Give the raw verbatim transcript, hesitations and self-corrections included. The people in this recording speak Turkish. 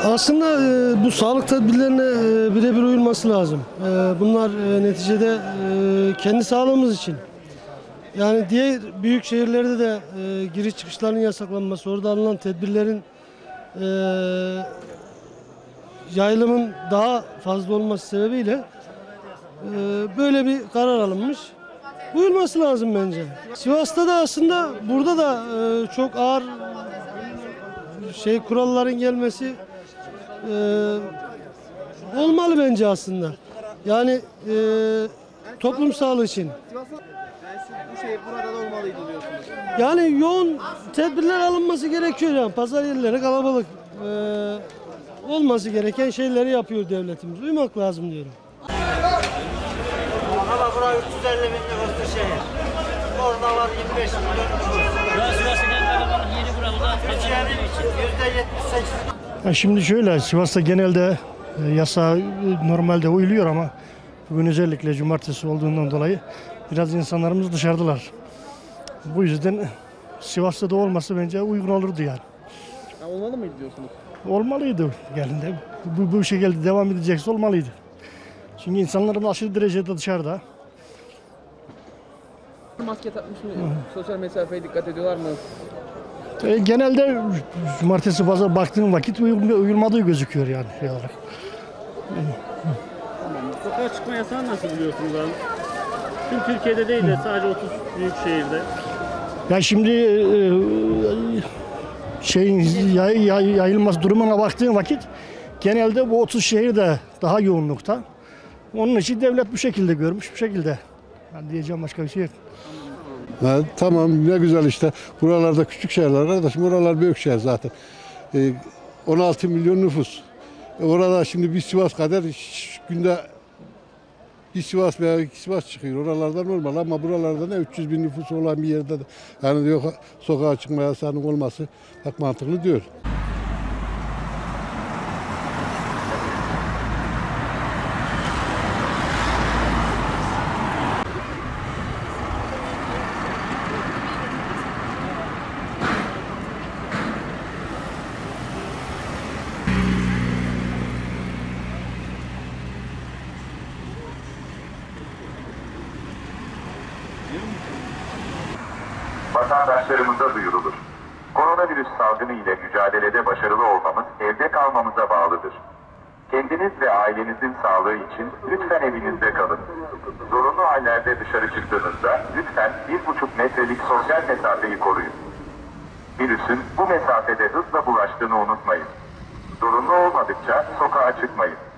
Aslında e, bu sağlık tedbirlerine e, birebir uyulması lazım. E, bunlar e, neticede e, kendi sağlığımız için. Yani diğer büyük şehirlerde de e, giriş çıkışların yasaklanması, orada alınan tedbirlerin e, yayılımın daha fazla olması sebebiyle e, böyle bir karar alınmış. Uyulması lazım bence. Sivas'ta da aslında burada da e, çok ağır şey kuralların gelmesi e, olmalı bence aslında. Yani e, toplum sağlığı için. Bu şey burada da olmalıydı diyorsunuz. Yani yoğun tedbirler alınması gerekiyor yani. Pazar yerleri kalabalık. E, olması gereken şeyleri yapıyor devletimiz. Uymak lazım diyorum. Ama burası üç yüz elli bin nüfuslu şehir. Orada var yirmi beş milyon nüfus. Sivas'ın en kalabalık yeri burada. Türkiye'nin yüzde yetmiş sekiz. Ya şimdi şöyle, Sivas'ta genelde e, yasa e, normalde uyuluyor ama bugün özellikle cumartesi olduğundan dolayı biraz insanlarımız dışarıdalar. Bu yüzden Sivas'ta da olması bence uygun olurdu yani. Ya olmalı mıydı diyorsunuz? Olmalıydı yani de. Bu, bu şekilde devam edecekse olmalıydı. Çünkü insanlarımız aşırı derecede dışarıda. Maske takmış mı? Sosyal mesafeye dikkat ediyorlar mı? E, genelde cumartesi pazar baktığın vakit uyul- uyulmadığı gözüküyor yani şey olarak. Sokağa çıkma yasağı nasıl buluyorsunuz abi? Tüm Türkiye'de değil de sadece otuz büyük şehirde. Ya şimdi e, şeyin yay, yay, yayılması durumuna baktığın vakit genelde bu otuz şehirde daha yoğunlukta. Onun için devlet bu şekilde görmüş, bu şekilde. Ben diyeceğim başka bir şey yok. Ha, tamam ne güzel işte. Buralarda küçük şehirler arkadaşım. Oralar büyük şehir zaten. Ee, on altı milyon nüfus. E, orada şimdi bir Sivas kadar şş, günde bir Sivas veya iki Sivas çıkıyor. Oralarda normal ama buralarda ne üç yüz bin nüfusu olan bir yerde de yani diyor sokağa çıkma yasağının olması pek mantıklı diyor. Vatandaşlarımıza duyurulur. Koronavirüs salgını ile mücadelede başarılı olmamız evde kalmamıza bağlıdır. Kendiniz ve ailenizin sağlığı için lütfen evinizde kalın. Zorunlu hallerde dışarı çıktığınızda lütfen bir buçuk metrelik sosyal mesafeyi koruyun. Virüsün bu mesafede hızla bulaştığını unutmayın. Zorunlu olmadıkça sokağa çıkmayın.